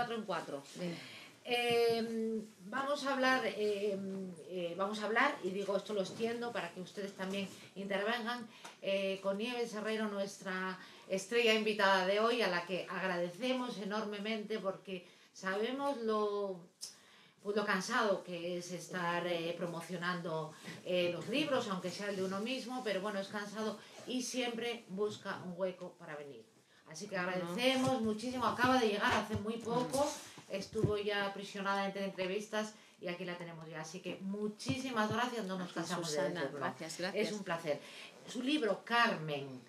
4 en 4. Venga. Vamos a hablar, y digo esto lo extiendo para que ustedes también intervengan, con Nieves Herrero, nuestra estrella invitada de hoy, a la que agradecemos enormemente porque sabemos lo cansado que es estar promocionando los libros, aunque sea el de uno mismo, pero bueno, es cansado y siempre busca un hueco para venir. Así que agradecemos muchísimo, acaba de llegar hace muy poco, estuvo ya aprisionada entre entrevistas y aquí la tenemos ya. Así que muchísimas gracias, no nos cansamos Susana, de decirlo. gracias. Es un placer. Su libro, Carmen,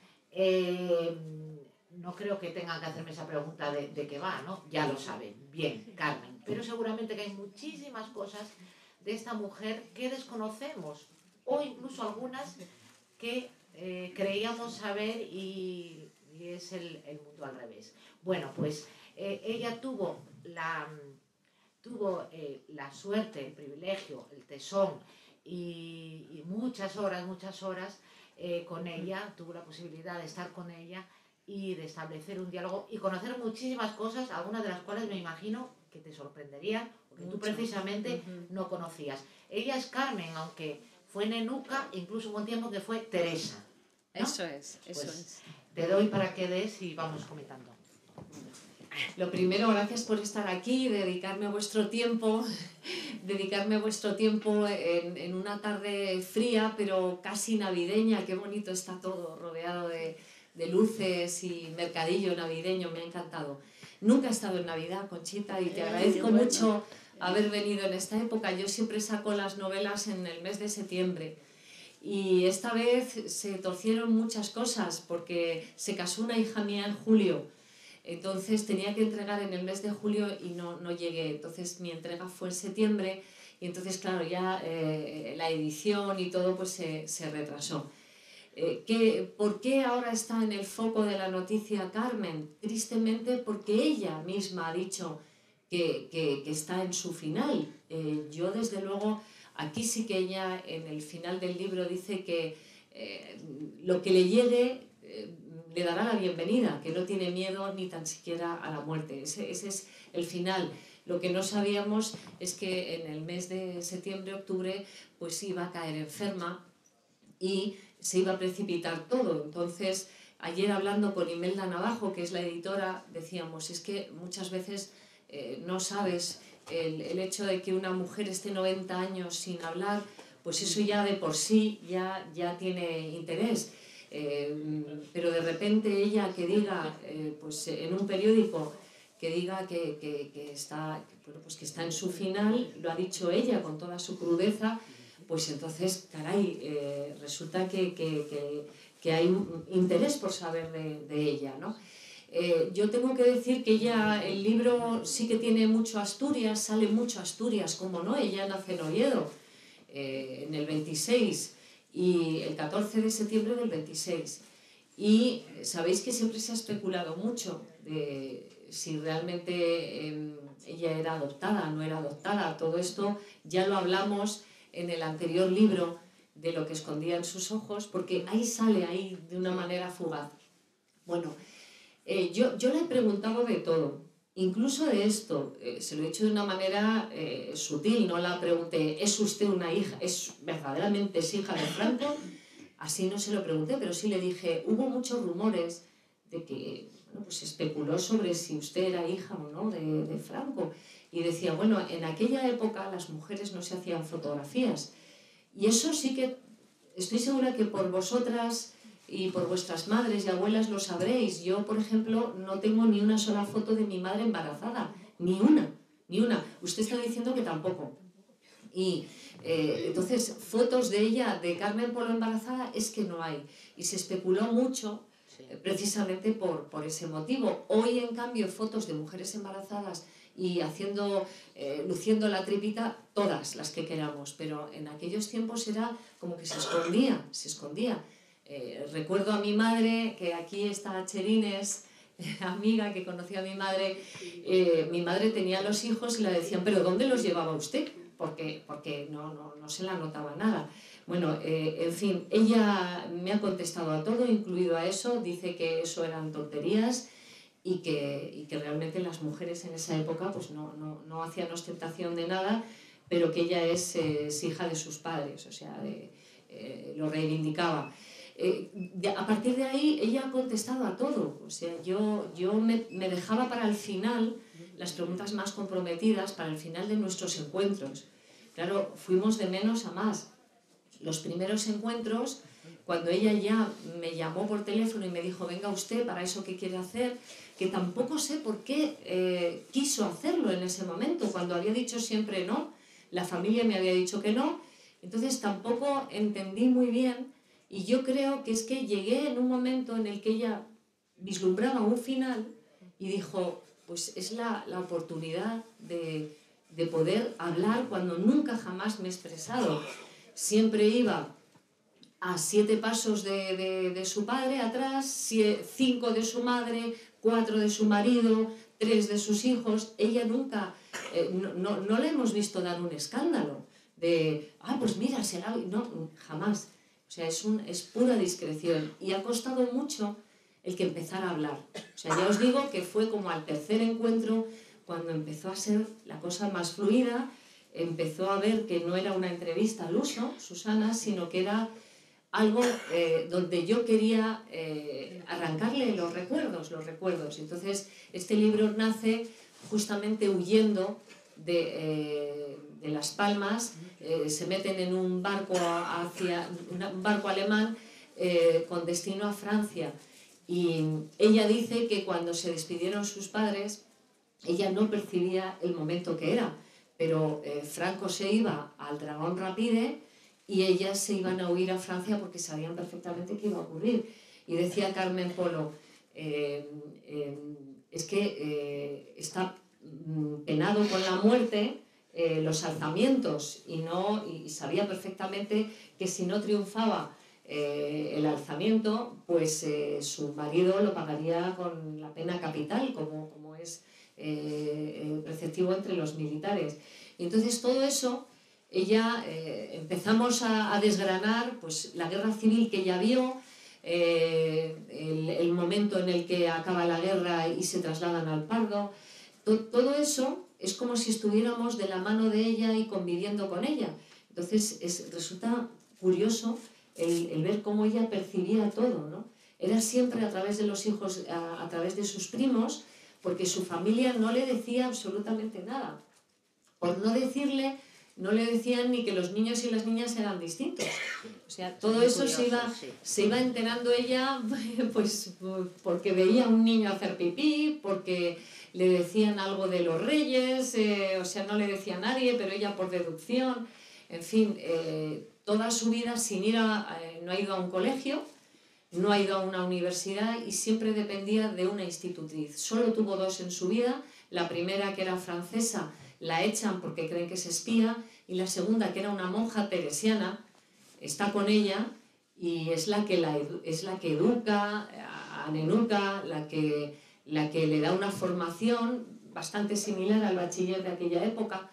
no creo que tengan que hacerme esa pregunta de qué va, ¿no? Ya lo saben, bien, Carmen. Pero seguramente que hay muchísimas cosas de esta mujer que desconocemos, o incluso algunas que creíamos saber y es el mundo al revés. Bueno, pues ella tuvo la suerte, el privilegio, el tesón y muchas horas con ella, tuvo la posibilidad de estar con ella y de establecer un diálogo y conocer muchísimas cosas, algunas de las cuales me imagino que te sorprenderían, porque tú precisamente no conocías. Ella es Carmen, aunque fue nenuca, incluso hubo un tiempo que fue Teresa, ¿no? Eso es. Te doy para que des y vamos comentando. Lo primero, gracias por estar aquí, dedicarme vuestro tiempo en una tarde fría, pero casi navideña. Qué bonito está todo, rodeado de luces y mercadillo navideño, me ha encantado. Nunca he estado en Navidad, Conchita, y te agradezco mucho haber venido en esta época. Yo siempre saco las novelas en el mes de septiembre. Y esta vez se torcieron muchas cosas porque se casó una hija mía en julio. Entonces tenía que entregar en el mes de julio y no llegué. Entonces mi entrega fue en septiembre y entonces, claro, ya la edición y todo pues se retrasó. ¿Por qué ahora está en el foco de la noticia Carmen? Tristemente porque ella misma ha dicho que está en su final. Yo, desde luego, aquí sí que ella en el final del libro dice que lo que le llegue le dará la bienvenida, que no tiene miedo ni tan siquiera a la muerte. Ese es el final. Lo que no sabíamos es que en el mes de septiembre-octubre pues iba a caer enferma y se iba a precipitar todo. Entonces, ayer hablando con Imelda Navajo, que es la editora, decíamos, es que muchas veces no sabes el hecho de que una mujer esté 90 años sin hablar, pues eso ya de por sí ya tiene interés. Pero de repente ella que diga, pues en un periódico, que diga que está en su final, lo ha dicho ella con toda su crudeza, pues entonces, caray, resulta que hay un interés por saber de ella, ¿no? Yo tengo que decir que ella, el libro sí que tiene mucho Asturias, sale mucho Asturias, como no, ella nace en Oviedo en el 26 y el 14 de septiembre del 26. Y sabéis que siempre se ha especulado mucho de si realmente ella era adoptada, no era adoptada. Todo esto ya lo hablamos en el anterior libro de Lo que escondía en sus ojos, porque ahí sale ahí de una manera fugaz. Bueno, yo le he preguntado de todo, incluso de esto. Se lo he hecho de una manera sutil, no la pregunté, ¿es usted una hija? ¿Verdaderamente es hija de Franco? Así no se lo pregunté, pero sí le dije, hubo muchos rumores de que, bueno, pues se especuló sobre si usted era hija o no de Franco. Y decía, bueno, en aquella época las mujeres no se hacían fotografías. Y eso sí que estoy segura que por vosotras y por vuestras madres y abuelas lo sabréis. Yo, por ejemplo, no tengo ni una sola foto de mi madre embarazada. Ni una. Usted está diciendo que tampoco. Y entonces, fotos de ella, de Carmen Polo embarazada, es que no hay. Y se especuló mucho precisamente por ese motivo. Hoy, en cambio, fotos de mujeres embarazadas y luciendo la tripita, todas las que queramos, pero en aquellos tiempos era como que se escondía. Recuerdo a mi madre, que aquí está Cherines, amiga que conocía a mi madre tenía los hijos y le decían, ¿pero dónde los llevaba usted? Porque no se la notaba nada. Bueno, en fin, ella me ha contestado a todo, incluido a eso, dice que eso eran tonterías, y que realmente las mujeres en esa época pues no hacían ostentación de nada, pero que ella es hija de sus padres, o sea, lo reivindicaba. A partir de ahí ella ha contestado a todo, o sea, yo me dejaba para el final las preguntas más comprometidas, para el final de nuestros encuentros. Claro, fuimos de menos a más. Los primeros encuentros, cuando ella ya me llamó por teléfono y me dijo, venga usted, para eso que quiere hacer, que tampoco sé por qué quiso hacerlo en ese momento, cuando había dicho siempre no, la familia me había dicho que no, entonces tampoco entendí muy bien, y yo creo que es que llegué en un momento en el que ella vislumbraba un final y dijo, pues es la oportunidad de poder hablar cuando nunca jamás me he expresado. Siempre iba a 7 pasos de su padre atrás, 5 de su madre, 4 de su marido, 3 de sus hijos. Ella nunca, no le hemos visto dar un escándalo de, pues mira, se la... No, jamás. O sea, es pura discreción. Y ha costado mucho el que empezara a hablar. O sea, ya os digo que fue como al tercer encuentro cuando empezó a ser la cosa más fluida, empezó a ver que no era una entrevista al uso, Susana, sino que era algo donde yo quería arrancarle los recuerdos. Entonces, este libro nace justamente huyendo de Las Palmas, se meten en un barco un barco alemán con destino a Francia. Y ella dice que cuando se despidieron sus padres, ella no percibía el momento que era, pero Franco se iba al Dragón Rapide y ellas se iban a huir a Francia porque sabían perfectamente qué iba a ocurrir. Y decía Carmen Polo, es que está penado con la muerte los alzamientos y sabía perfectamente que si no triunfaba el alzamiento, pues su marido lo pagaría con la pena capital, como es preceptivo entre los militares. Y entonces todo eso, ella empezamos a desgranar pues, la guerra civil que ella vio, el momento en el que acaba la guerra y se trasladan al Pardo. Todo eso es como si estuviéramos de la mano de ella y conviviendo con ella. Entonces resulta curioso el ver cómo ella percibía todo, ¿no? Era siempre a través de los hijos, a través de sus primos, porque su familia no le decía absolutamente nada. Por no decirle, no le decían ni que los niños y las niñas eran distintos. O sea, todo eso se iba enterando ella pues porque veía a un niño hacer pipí, porque le decían algo de los reyes, o sea, no le decía a nadie, pero ella por deducción, en fin, toda su vida sin no ha ido a un colegio, no ha ido a una universidad y siempre dependía de una institutriz. Solo tuvo 2 en su vida, la primera, que era francesa, la echan porque creen que es espía, y la segunda, que era una monja teresiana, está con ella y es la que educa a Nenuca, la que le da una formación bastante similar al bachiller de aquella época,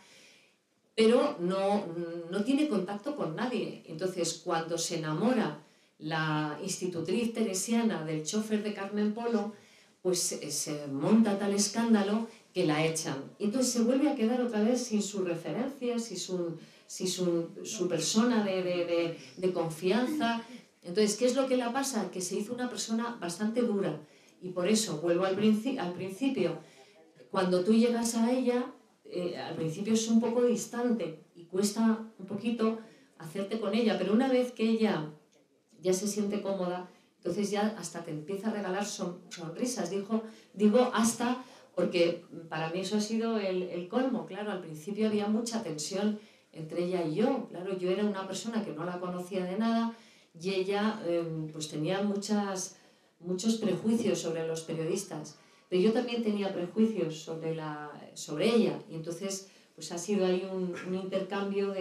pero no tiene contacto con nadie. Entonces, cuando se enamora la institutriz teresiana del chofer de Carmen Polo, pues se monta tal escándalo que la echan. Entonces se vuelve a quedar otra vez sin sus referencias, sin su persona de confianza. Entonces, ¿qué es lo que le pasa? Que se hizo una persona bastante dura. Y por eso, vuelvo al principio, cuando tú llegas a ella, al principio es un poco distante y cuesta un poquito hacerte con ella, pero una vez que ella ya se siente cómoda, entonces ya hasta te empieza a regalar sonrisas. Digo hasta, porque para mí eso ha sido el colmo. Claro, al principio había mucha tensión entre ella y yo. Claro, yo era una persona que no la conocía de nada y ella pues tenía muchos prejuicios sobre los periodistas. Pero yo también tenía prejuicios sobre ella, y entonces pues ha sido ahí un intercambio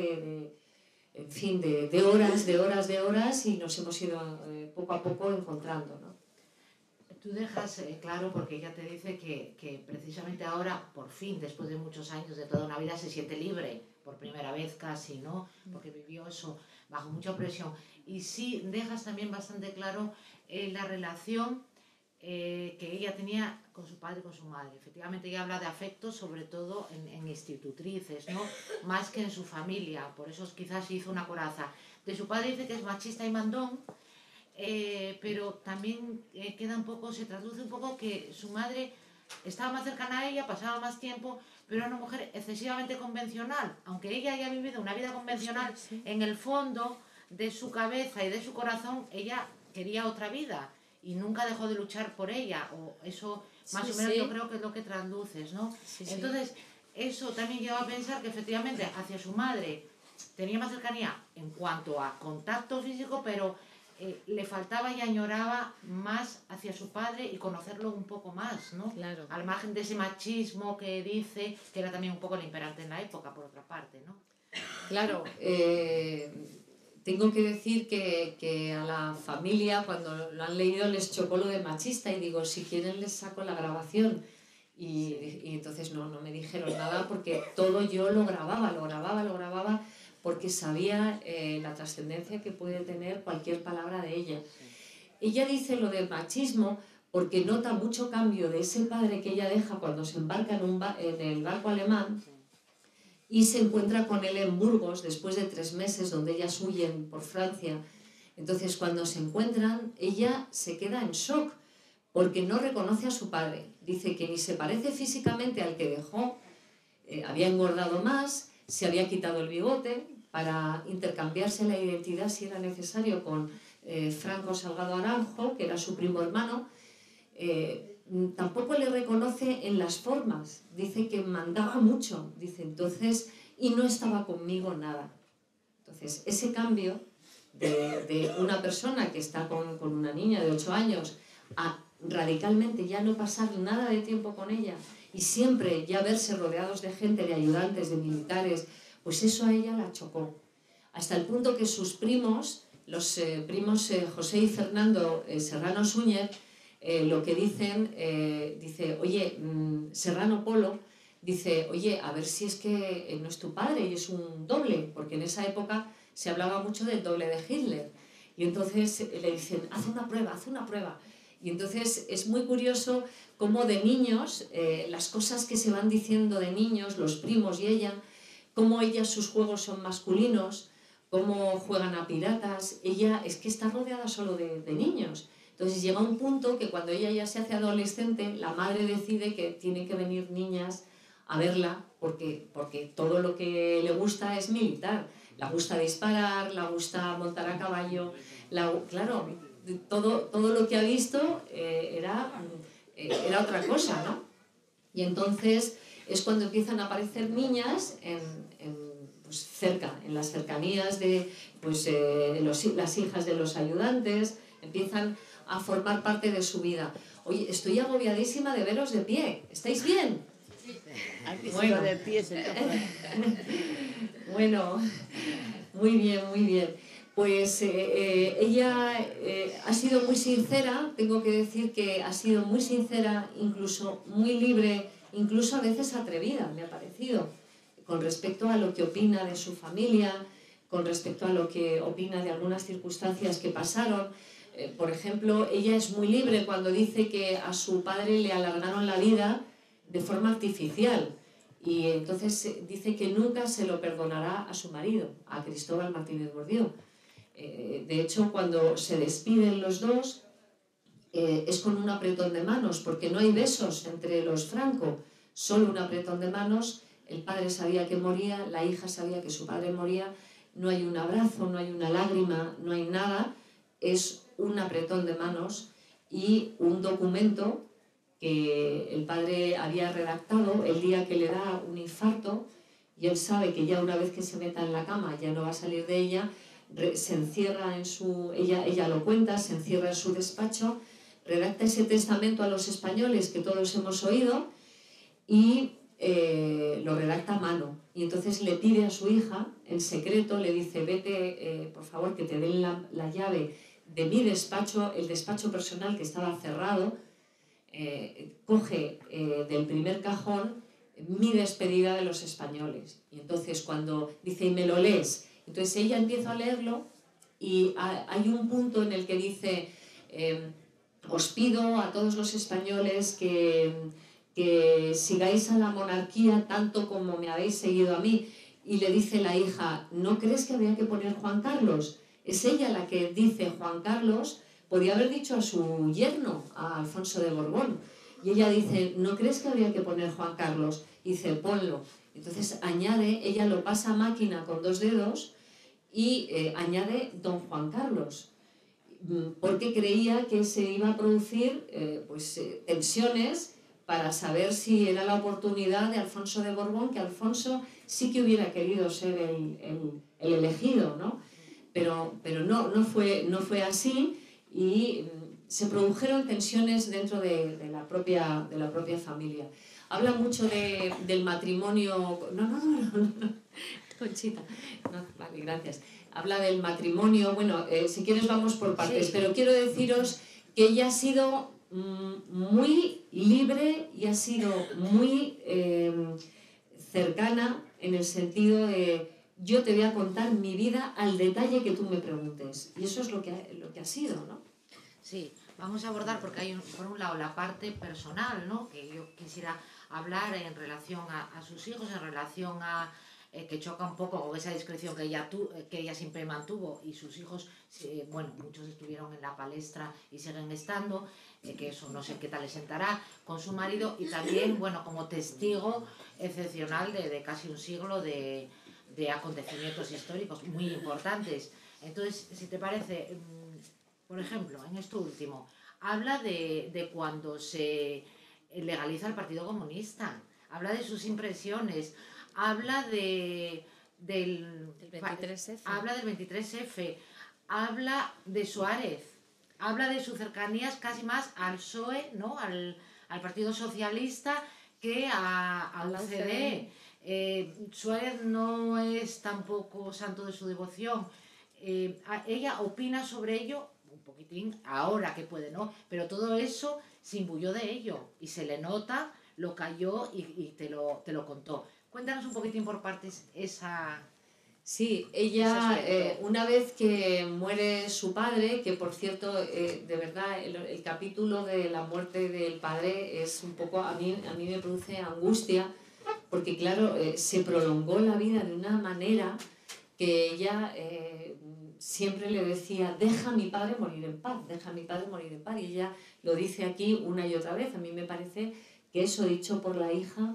en fin, de horas, y nos hemos ido poco a poco encontrando, ¿no? Tú dejas claro, porque ella te dice que precisamente ahora, por fin, después de muchos años, de toda una vida, se siente libre, por primera vez casi, ¿no? Porque vivió eso bajo mucha presión. Y sí dejas también bastante claro la relación que ella tenía con su padre y con su madre. Efectivamente, ella habla de afecto, sobre todo en institutrices, ¿no? Más que en su familia, por eso quizás hizo una coraza. De su padre dice que es machista y mandón, pero también queda un poco, se traduce un poco que su madre estaba más cercana a ella, pasaba más tiempo, pero era una mujer excesivamente convencional. Aunque ella haya vivido una vida convencional, en el fondo de su cabeza y de su corazón, ella quería otra vida y nunca dejó de luchar por ella, o eso más o menos yo creo que es lo que traduces, ¿no? Entonces, eso también lleva a pensar que efectivamente hacia su madre tenía más cercanía en cuanto a contacto físico, pero le faltaba y añoraba más hacia su padre y conocerlo un poco más, ¿no? Claro. Al margen de ese machismo que dice, que era también un poco el imperante en la época, por otra parte, ¿no? Claro, tengo que decir que a la familia, cuando lo han leído, les chocó lo de machista, y digo, si quieren les saco la grabación. Y entonces no me dijeron nada, porque todo yo lo grababa, porque sabía la trascendencia que puede tener cualquier palabra de ella. Ella dice lo del machismo porque nota mucho cambio de ese padre que ella deja cuando se embarca en el barco alemán y se encuentra con él en Burgos después de 3 meses, donde ellas huyen por Francia. Entonces, cuando se encuentran, ella se queda en shock porque no reconoce a su padre. Dice que ni se parece físicamente al que dejó, había engordado más, se había quitado el bigote para intercambiarse la identidad si era necesario con Franco Salgado Aranjo, que era su primo hermano. Tampoco le reconoce en las formas, dice que mandaba mucho, dice entonces, y no estaba conmigo nada. Entonces, ese cambio de una persona que está con una niña de 8 años a radicalmente ya no pasar nada de tiempo con ella y siempre ya verse rodeados de gente, de ayudantes, de militares, pues eso a ella la chocó. Hasta el punto que sus primos, los primos José y Fernando Serrano Súñez, lo que dicen, dice, oye, Serrano Polo, dice, oye, a ver si es que no es tu padre y es un doble, porque en esa época se hablaba mucho del doble de Hitler. Y entonces le dicen, haz una prueba. Y entonces es muy curioso cómo de niños, las cosas que se van diciendo de niños, los primos y ella, cómo sus juegos son masculinos, cómo juegan a piratas. Ella es que está rodeada solo de niños. Entonces llega un punto que cuando ella ya se hace adolescente, la madre decide que tienen que venir niñas a verla porque todo lo que le gusta es militar. Le gusta disparar, le gusta montar a caballo, claro, todo lo que ha visto era otra cosa, ¿no? Y entonces es cuando empiezan a aparecer niñas pues cerca, en las cercanías de pues, las hijas de los ayudantes, empiezan a formar parte de su vida. Oye, estoy agobiadísima de veros de pie. ¿Estáis bien? Bueno, de pie se bueno, muy bien. Pues ella ha sido muy sincera, tengo que decir que ha sido muy sincera, incluso muy libre, incluso a veces atrevida, me ha parecido, con respecto a lo que opina de su familia, con respecto a lo que opina de algunas circunstancias que pasaron. Por ejemplo, ella es muy libre cuando dice que a su padre le alargaron la vida de forma artificial, y entonces dice que nunca se lo perdonará a su marido, a Cristóbal Martínez Bordió. De hecho, cuando se despiden los dos, es con un apretón de manos, porque no hay besos entre los Franco, solo un apretón de manos. El padre sabía que moría, la hija sabía que su padre moría, no hay un abrazo, no hay una lágrima, no hay nada, es un apretón de manos y un documento que el padre había redactado el día que le da un infarto, y él sabe que ya una vez que se meta en la cama ya no va a salir de ella, se encierra ella lo cuenta, se encierra en su despacho, redacta ese testamento a los españoles que todos hemos oído y lo redacta a mano. Y entonces le pide a su hija, en secreto, le dice, vete, por favor, que te den la llave de mi despacho, el despacho personal que estaba cerrado, coge del primer cajón mi despedida de los españoles. Y entonces cuando dice, y me lo lees, entonces ella empieza a leerlo y hay un punto en el que dice, os pido a todos los españoles que sigáis a la monarquía tanto como me habéis seguido a mí. Y le dice la hija, ¿no crees que habría que poner Juan Carlos? Es ella la que dice Juan Carlos, podía haber dicho a su yerno, a Alfonso de Borbón. Y ella dice, ¿no crees que habría que poner Juan Carlos? Y dice, ponlo. Entonces añade, ella lo pasa a máquina con 2 dedos y añade don Juan Carlos, porque creía que se iba a producir tensiones para saber si era la oportunidad de Alfonso de Borbón, que Alfonso sí que hubiera querido ser el elegido, ¿no? Pero no fue así y se produjeron tensiones dentro de la propia familia. Habla mucho del matrimonio... No, Conchita. No, vale, gracias. Habla del matrimonio, bueno, si quieres vamos por partes, sí. Pero quiero deciros que ella ha sido muy libre y ha sido muy cercana en el sentido de yo te voy a contar mi vida al detalle que tú me preguntes. Y eso es lo que ha sido, ¿no? Sí, vamos a abordar porque hay por un lado la parte personal, ¿no? Que yo quisiera hablar en relación a sus hijos, en relación a... que choca un poco con esa discreción que ella siempre mantuvo y sus hijos, bueno, muchos estuvieron en la palestra y siguen estando, que eso no sé qué tal les sentará con su marido y también, bueno, como testigo excepcional de casi un siglo de acontecimientos históricos muy importantes. Entonces, si te parece, por ejemplo, en esto último, habla de cuando se legaliza el Partido Comunista, habla de sus impresiones, habla del 23F. Habla del 23F, habla de Suárez, habla de sus cercanías casi más al PSOE, ¿no? al Partido Socialista que a la UCD. Suárez no es tampoco santo de su devoción. Ella opina sobre ello un poquitín ahora que puede, ¿no? Pero todo eso se imbuyó de ello y se le nota, lo cayó y te lo contó. Cuéntanos un poquitín por partes esa... Sí, ella una vez que muere su padre, que por cierto, de verdad, el capítulo de la muerte del padre es un poco, a mí me produce angustia, porque claro, se prolongó la vida de una manera que ella siempre le decía, deja a mi padre morir en paz, deja a mi padre morir en paz, y ella lo dice aquí una y otra vez. A mí me parece que eso dicho por la hija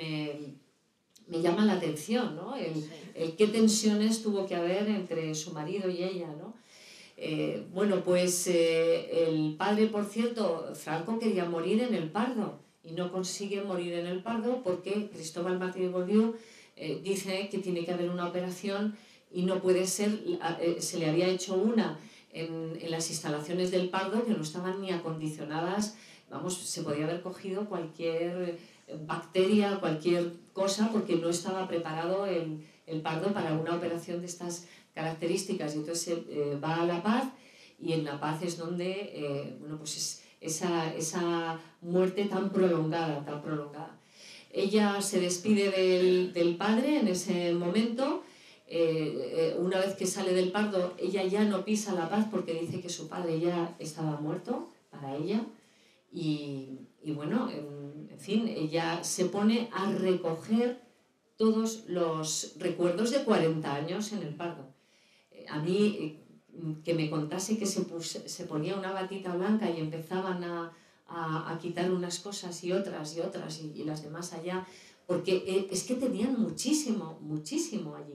me llama la atención, ¿no? El qué tensiones tuvo que haber entre su marido y ella, ¿no? Bueno, pues el padre, por cierto, Franco quería morir en el Pardo y no consigue morir en el Pardo porque Cristóbal Martínez Goldiu dice que tiene que haber una operación y no puede ser, se le había hecho una en las instalaciones del Pardo que no estaban ni acondicionadas, vamos, se podía haber cogido cualquier bacteria, cualquier cosa, porque no estaba preparado el Pardo para una operación de estas características. Y entonces va a La Paz, y en La Paz es donde, bueno, pues esa muerte tan prolongada, tan prolongada. Ella se despide del padre en ese momento. Una vez que sale del Pardo, ella ya no pisa La Paz porque dice que su padre ya estaba muerto para ella. Y bueno, en fin, ella se pone a recoger todos los recuerdos de 40 años en el Pardo. A mí, que me contase que se ponía una batita blanca y empezaban a quitar unas cosas y otras y las demás allá, porque es que tenían muchísimo allí.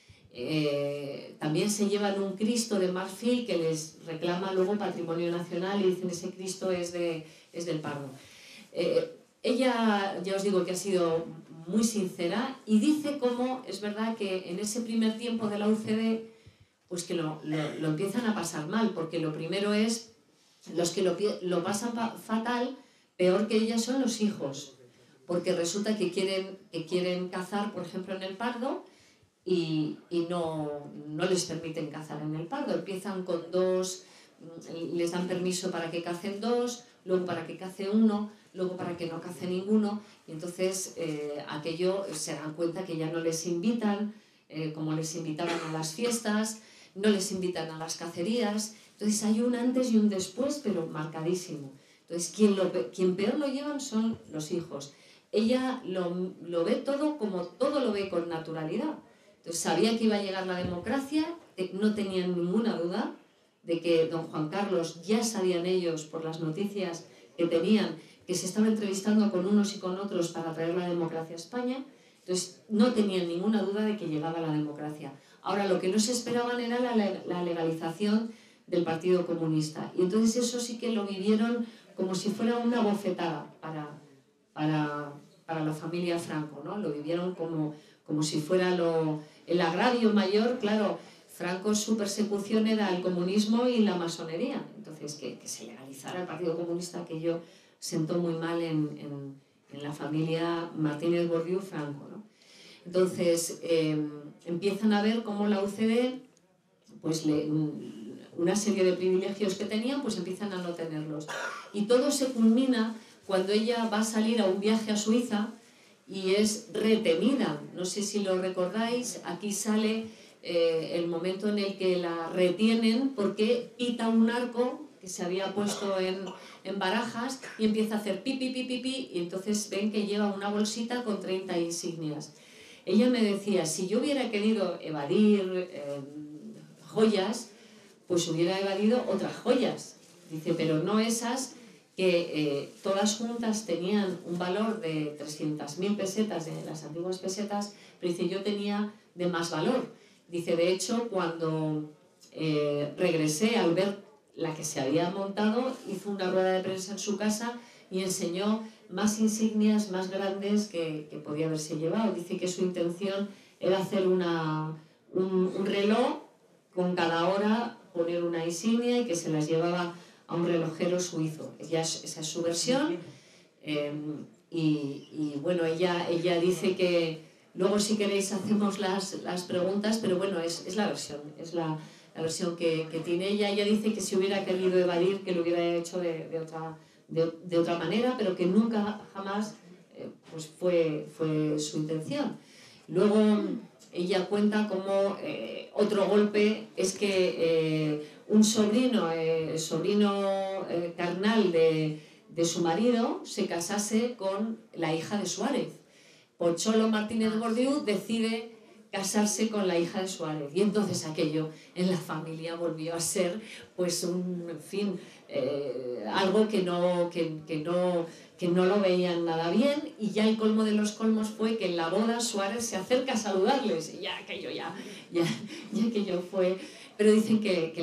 También se llevan un Cristo de marfil que les reclama luego Patrimonio Nacional y dicen ese Cristo es del Pardo. Ella, ya os digo que ha sido muy sincera y dice cómo es verdad que en ese primer tiempo de la UCD pues que lo empiezan a pasar mal, porque lo primero es los que lo pasan fatal, peor que ella son los hijos, porque resulta que quieren cazar, por ejemplo, en el Pardo y no les permiten cazar en el Pardo. Empiezan con 2, les dan permiso para que cacen 2, luego para que cace 1, luego para que no cace ninguno, y entonces aquello se dan cuenta que ya no les invitan, como les invitaban a las fiestas, no les invitan a las cacerías, Entonces hay un antes y un después, pero marcadísimo. Entonces quien peor lo llevan son los hijos. Ella lo ve todo como todo lo ve con naturalidad. Entonces sabía que iba a llegar la democracia, no tenían ninguna duda de que don Juan Carlos, ya sabían ellos por las noticias que tenían, que se estaba entrevistando con unos y con otros para traer la democracia a España. Entonces no tenían ninguna duda de que llegaba la democracia. Ahora lo que no se esperaban era la legalización del Partido Comunista. Y entonces eso sí que lo vivieron como si fuera una bofetada para la familia Franco, ¿no? Lo vivieron como si fuera el agravio mayor. Claro, Franco, su persecución era el comunismo y la masonería. Entonces que se legalizara el Partido Comunista, aquello sentó muy mal en la familia Martínez Bordiú Franco, ¿no? Entonces empiezan a ver cómo la UCD, pues una serie de privilegios que tenían, pues empiezan a no tenerlos. Y todo se culmina cuando ella va a salir a un viaje a Suiza y es retenida. No sé si lo recordáis, aquí sale el momento en el que la retienen porque pita un narco que se había puesto en Barajas y empieza a hacer pi, pi, pi, pi, pi, y entonces ven que lleva una bolsita con 30 insignias. Ella me decía, si yo hubiera querido evadir joyas, pues hubiera evadido otras joyas. Dice, pero no esas que todas juntas tenían un valor de 300.000 pesetas, de las antiguas pesetas, pero dice, yo tenía de más valor. Dice, de hecho, cuando regresé al ver la que se había montado, hizo una rueda de prensa en su casa y enseñó más insignias más grandes que podía haberse llevado. Dice que su intención era hacer un reloj con cada hora, poner una insignia y que se las llevaba a un relojero suizo. Esa es su versión. Y bueno, ella dice que luego, si queréis, hacemos las preguntas, pero bueno, es la versión, es la versión que tiene ella. Ella dice que si hubiera querido evadir, que lo hubiera hecho de otra manera, pero que nunca, jamás pues fue su intención. Luego ella cuenta como otro golpe es que un sobrino carnal de su marido se casase con la hija de Suárez. Pocholo Martínez Bordiú decide casarse con la hija de Suárez, y entonces aquello en la familia volvió a ser pues algo que no lo veían nada bien, y ya el colmo de los colmos fue que en la boda Suárez se acerca a saludarles, y ya aquello fue, pero dicen que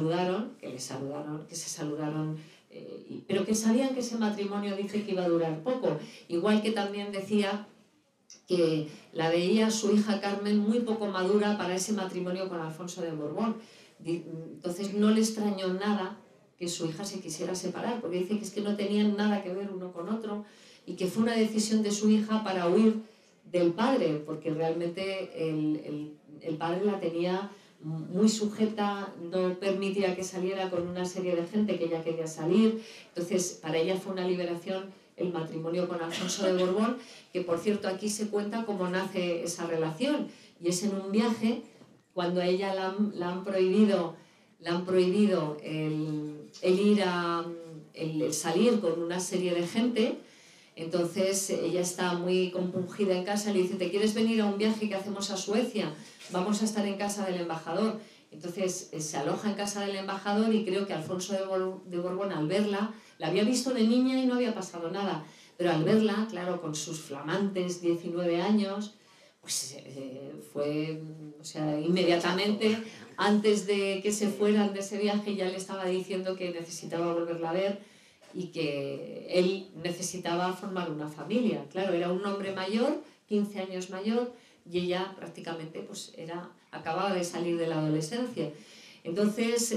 se saludaron, pero que sabían que ese matrimonio, dice, que iba a durar poco, igual que también decía que la veía su hija Carmen muy poco madura para ese matrimonio con Alfonso de Borbón. Entonces no le extrañó nada que su hija se quisiera separar, porque dice que es que no tenían nada que ver uno con otro y que fue una decisión de su hija para huir del padre, porque realmente el padre la tenía muy sujeta, no permitía que saliera con una serie de gente que ella quería salir. Entonces para ella fue una liberación el matrimonio con Alfonso de Borbón, que por cierto aquí se cuenta cómo nace esa relación, y es en un viaje cuando a ella la han prohibido el salir con una serie de gente. Entonces ella está muy compungida en casa, le dice, ¿te quieres venir a un viaje que hacemos a Suecia? Vamos a estar en casa del embajador. Entonces se aloja en casa del embajador, y creo que Alfonso de Borbón, al verla, la había visto de niña y no había pasado nada, pero al verla, claro, con sus flamantes 19 años, pues fue, o sea, inmediatamente, antes de que se fueran de ese viaje, ya le estaba diciendo que necesitaba volverla a ver y que él necesitaba formar una familia. Claro, era un hombre mayor, 15 años mayor, y ella prácticamente pues acababa de salir de la adolescencia. Entonces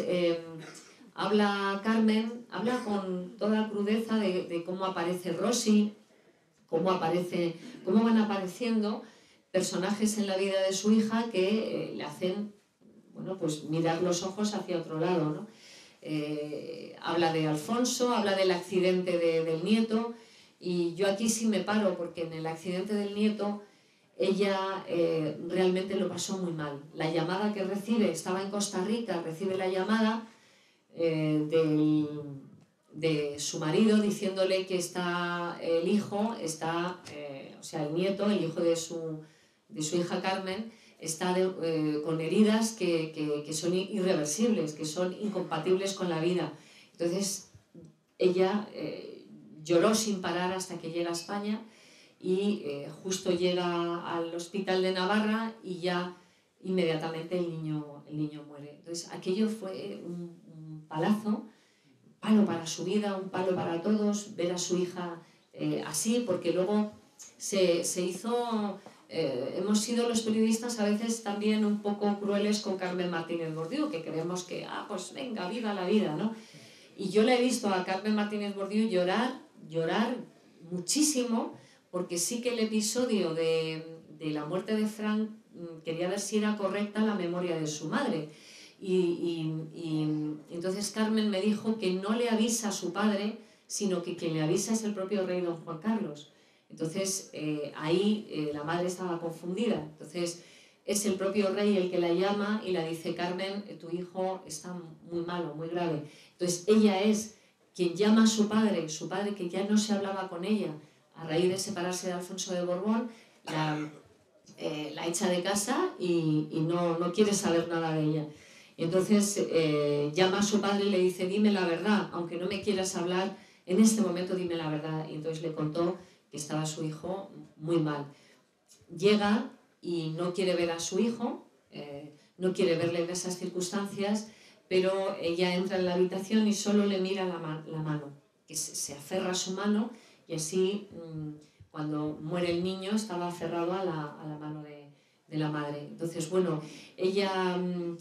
Carmen habla con toda crudeza de cómo aparece Rosy, cómo van apareciendo personajes en la vida de su hija que le hacen, bueno, pues mirar los ojos hacia otro lado, ¿no? Habla de Alfonso, habla del accidente del nieto, y yo aquí sí me paro, porque en el accidente del nieto ella realmente lo pasó muy mal. La llamada que recibe, estaba en Costa Rica, recibe la llamada, de su marido, diciéndole que el hijo está, o sea, el nieto, el hijo de su hija Carmen, está con heridas que son irreversibles, que son incompatibles con la vida. Entonces ella lloró sin parar hasta que llega a España y justo llega al hospital de Navarra y ya inmediatamente el niño muere. Entonces aquello fue un palo para su vida, un palo para todos, ver a su hija así, porque luego se hizo... hemos sido los periodistas a veces también un poco crueles con Carmen Martínez Bordiú, que creemos que, pues venga, viva la vida, ¿no? Y yo le he visto a Carmen Martínez Bordiú llorar muchísimo, porque sí que el episodio de la muerte de Frank quería ver si era correcta la memoria de su madre. Y entonces Carmen me dijo que no le avisa a su padre, sino que quien le avisa es el propio rey don Juan Carlos. Entonces ahí la madre estaba confundida. Entonces es el propio rey el que la llama y le dice: Carmen, tu hijo está muy malo, muy grave. Entonces ella es quien llama a su padre que ya no se hablaba con ella a raíz de separarse de Alfonso de Borbón, la echa de casa y no quiere saber nada de ella. Entonces llama a su padre y le dice: dime la verdad, aunque no me quieras hablar, en este momento dime la verdad. Y entonces le contó que estaba su hijo muy mal. Llega y no quiere ver a su hijo, no quiere verle en esas circunstancias, pero ella entra en la habitación y solo le mira la mano, que se aferra a su mano, y así cuando muere el niño estaba aferrado a la mano de la madre. Entonces, bueno, ella...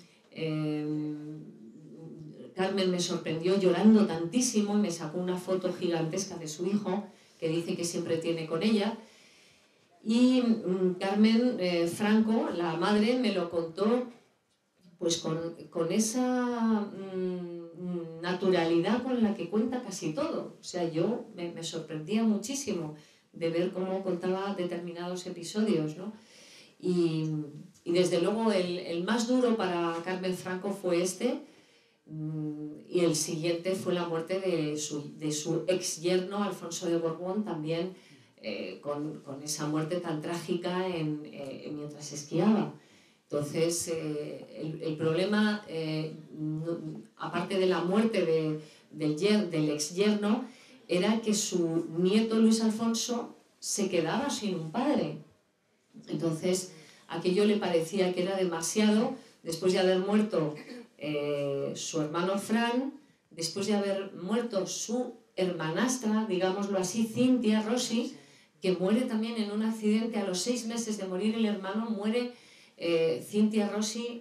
Carmen me sorprendió llorando tantísimo y me sacó una foto gigantesca de su hijo que dice que siempre tiene con ella. Y Carmen Franco, la madre, me lo contó pues con esa naturalidad con la que cuenta casi todo. O sea, yo me sorprendía muchísimo de ver cómo contaba determinados episodios, ¿no? Y desde luego el más duro para Carmen Franco fue este, y el siguiente fue la muerte de su ex yerno Alfonso de Borbón, también con esa muerte tan trágica mientras esquiaba. Entonces el problema, aparte de la muerte del ex yerno, era que su nieto Luis Alfonso se quedaba sin un padre. Entonces aquello le parecía que era demasiado, después de haber muerto su hermano Fran, después de haber muerto su hermanastra, digámoslo así, Cintia Rossi, que muere también en un accidente a los 6 meses de morir el hermano, muere Cintia Rossi,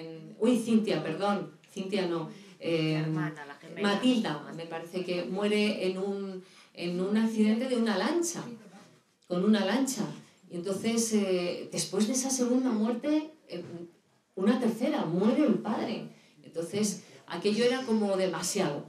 Cintia no, hermana, la gemela. Matilda, me parece que muere en un accidente de una lancha, con una lancha. Y entonces, después de esa segunda muerte, una tercera, muere el padre. Entonces, aquello era como demasiado,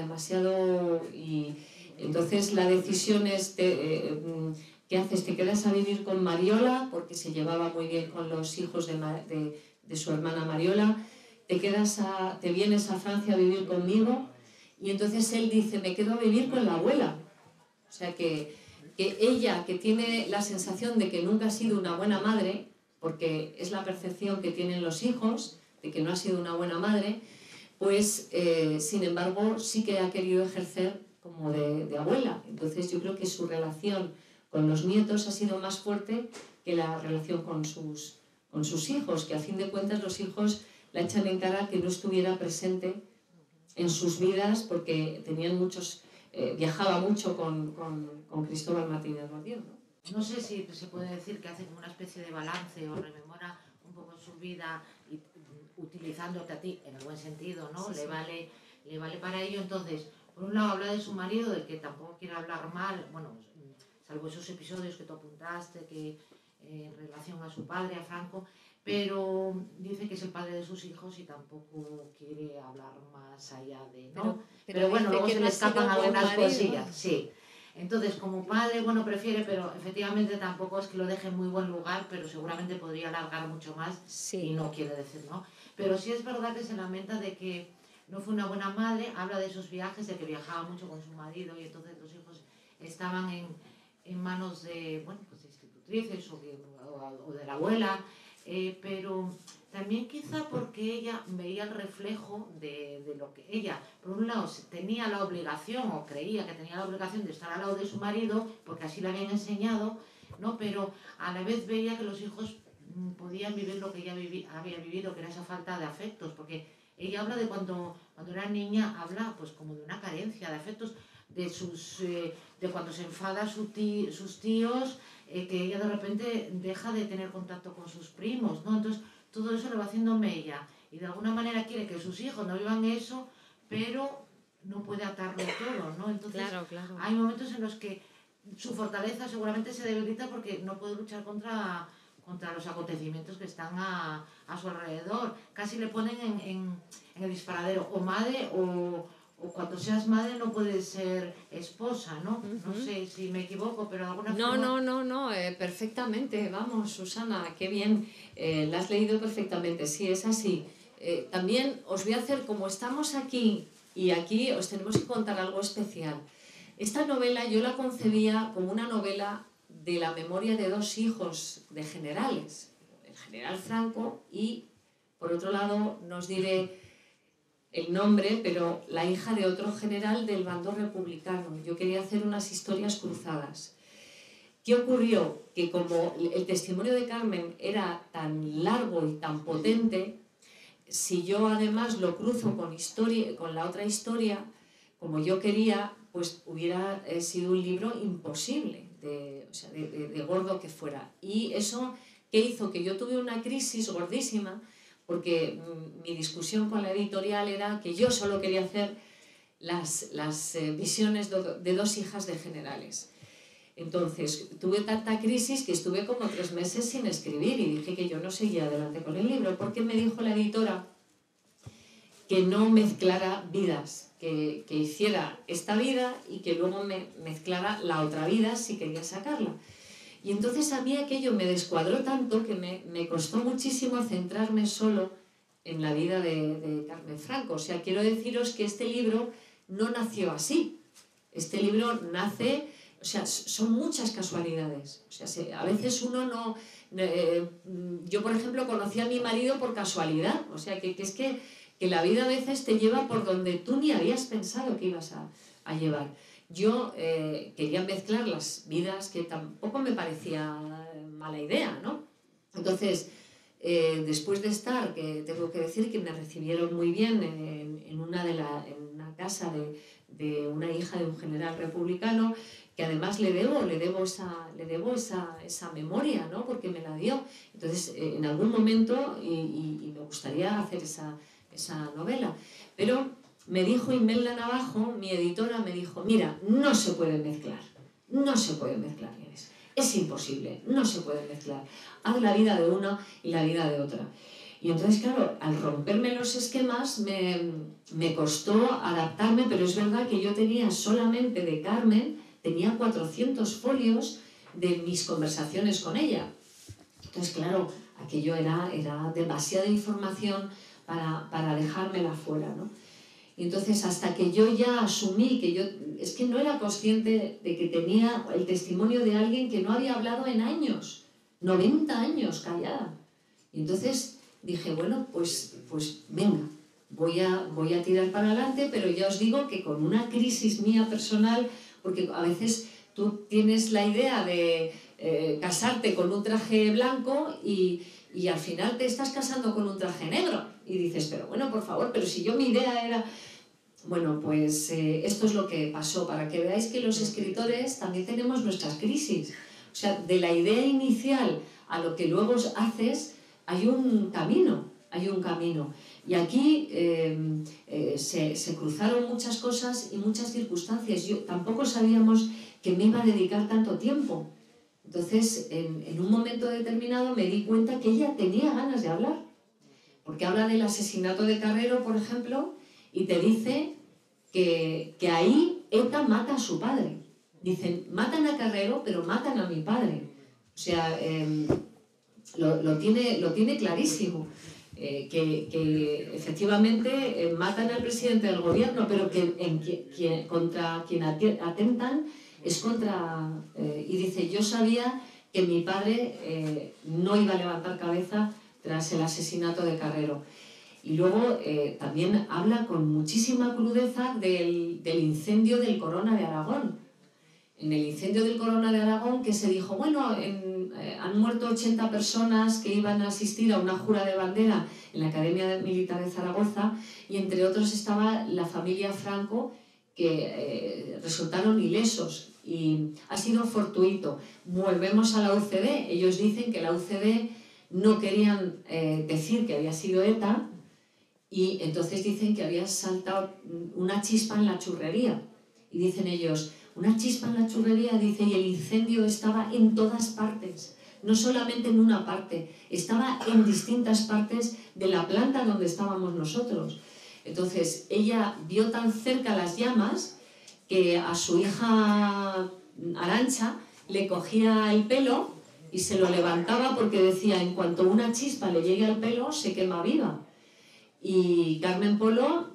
y entonces la decisión es, ¿qué haces? ¿Te quedas a vivir con Mariola? Porque se llevaba muy bien con los hijos de su hermana Mariola. ¿Te vienes a Francia a vivir conmigo? Y entonces él dice: me quedo a vivir con la abuela. O sea que ella, que tiene la sensación de que nunca ha sido una buena madre, porque es la percepción que tienen los hijos de que no ha sido una buena madre, pues sin embargo sí que ha querido ejercer como de abuela. Entonces yo creo que su relación con los nietos ha sido más fuerte que la relación con sus hijos, que a fin de cuentas los hijos la echan en cara que no estuviera presente en sus vidas, porque tenían viajaba mucho con Cristóbal Martínez Bordiú, ¿no? No sé si se puede decir que hace como una especie de balance o rememora un poco su vida, utilizándote a ti en el buen sentido, ¿no? Sí, Le vale para ello. Entonces, por un lado habla de su marido, del que tampoco quiere hablar mal, bueno, salvo esos episodios que tú apuntaste, que en relación a su padre, a Franco, pero dice que es el padre de sus hijos y tampoco quiere hablar más allá de... ¿no? Pero bueno, luego se le escapan algunas cosillas, sí. Entonces, como padre, bueno, prefiere, pero efectivamente tampoco es que lo deje en muy buen lugar, pero seguramente podría alargar mucho más, Sí. y no quiere decir, ¿no? Pero sí es verdad que se lamenta de que no fue una buena madre. Habla de esos viajes, de que viajaba mucho con su marido y entonces los hijos estaban en manos de, bueno, pues de institutrices o de la abuela, pero también quizá porque ella veía el reflejo de lo que ella, por un lado, tenía la obligación o creía que tenía la obligación de estar al lado de su marido, porque así le habían enseñado, ¿no? Pero a la vez veía que los hijos podían vivir lo que ella había vivido, que era esa falta de afectos, porque ella habla de cuando era niña, habla pues como de una carencia de afectos, de cuando se enfada sus tíos, que ella de repente deja de tener contacto con sus primos, ¿no? Entonces todo eso lo va haciendo mella y de alguna manera quiere que sus hijos no vivan eso, pero no puede atarlo todo, ¿no? Entonces Claro. hay momentos en los que su fortaleza seguramente se debilita porque no puede luchar contra los acontecimientos que están a su alrededor. Casi le ponen en el disparadero, o madre o cuando seas madre no puedes ser esposa, ¿no? No sé si me equivoco, pero de alguna forma... No, perfectamente, vamos, Susana, qué bien, la has leído perfectamente, sí, es así. También os voy a hacer, como estamos aquí, y aquí os tenemos que contar algo especial. Esta novela yo la concebía como una novela de la memoria de dos hijos de generales, el general Franco y, por otro lado, no os diré el nombre, pero la hija de otro general del bando republicano. Yo quería hacer unas historias cruzadas. ¿Qué ocurrió? Que como el testimonio de Carmen era tan largo y tan potente, si yo además lo cruzo con la otra historia, como yo quería, pues hubiera sido un libro imposible, de gordo que fuera. Y eso que hizo que yo tuve una crisis gordísima, porque mi discusión con la editorial era que yo solo quería hacer las visiones de dos hijas de generales. Entonces tuve tanta crisis que estuve como 3 meses sin escribir y dije que yo no seguía adelante con el libro, porque me dijo la editora que no mezclara vidas, que hiciera esta vida y que luego me mezclara la otra vida si quería sacarla. Y entonces a mí aquello me descuadró tanto que me costó muchísimo centrarme solo en la vida de Carmen Franco. O sea, quiero deciros que este libro no nació así. Este libro nace, o sea, son muchas casualidades. O sea, a veces uno no... yo, por ejemplo, conocí a mi marido por casualidad. O sea, que es que la vida a veces te lleva por donde tú ni habías pensado que ibas a llevar. Yo quería mezclar las vidas, que tampoco me parecía mala idea, ¿no? Entonces, después de estar, que tengo que decir que me recibieron muy bien en una casa de una hija de un general republicano, que además le debo esa memoria, ¿no? Porque me la dio. Entonces, en algún momento, y me gustaría hacer esa novela, pero me dijo Imelda Navajo, mi editora, me dijo, mira, no se puede mezclar, Nieves, es imposible, no se puede mezclar, haz la vida de una y la vida de otra. Y entonces, claro, al romperme los esquemas me costó adaptarme, pero es verdad que yo tenía solamente de Carmen, tenía 400 folios de mis conversaciones con ella. Entonces, claro, aquello era demasiada información para dejármela fuera, ¿no? Y entonces, hasta que yo ya asumí es que no era consciente de que tenía el testimonio de alguien que no había hablado en años, 90 años callada. Y entonces dije, bueno, pues venga, voy a tirar para adelante, pero ya os digo que con una crisis mía personal, porque a veces tú tienes la idea de casarte con un traje blanco y al final te estás casando con un traje negro. Y dices, pero bueno, por favor, pero si mi idea era... Bueno, pues esto es lo que pasó, para que veáis que los escritores también tenemos nuestras crisis. O sea, de la idea inicial a lo que luego haces, hay un camino. Y aquí se cruzaron muchas cosas y muchas circunstancias. Tampoco sabíamos que me iba a dedicar tanto tiempo. Entonces, en un momento determinado me di cuenta que ella tenía ganas de hablar. Porque habla del asesinato de Carrero, por ejemplo, y te dice que ahí ETA mata a su padre. Dicen, matan a Carrero, pero matan a mi padre. O sea, lo tiene clarísimo. que efectivamente matan al presidente del gobierno, pero que contra quien atentan es contra... y dice, yo sabía que mi padre no iba a levantar cabeza tras el asesinato de Carrero. Y luego también habla con muchísima crudeza del incendio del Corona de Aragón. En el incendio del Corona de Aragón, que se dijo, bueno, han muerto 80 personas que iban a asistir a una jura de bandera en la Academia Militar de Zaragoza, y entre otros estaba la familia Franco, que resultaron ilesos, y ha sido fortuito. Volvemos a la UCD. Ellos dicen que la UCD no querían decir que había sido ETA, y entonces dicen que había saltado una chispa en la churrería. Y dicen ellos, una chispa en la churrería, dice, y el incendio estaba en todas partes, no solamente en una parte, estaba en distintas partes de la planta donde estábamos nosotros. Entonces, ella vio tan cerca las llamas que a su hija Arantxa le cogía el pelo y se lo levantaba porque decía, en cuanto una chispa le llegue al pelo, se quema viva. Y Carmen Polo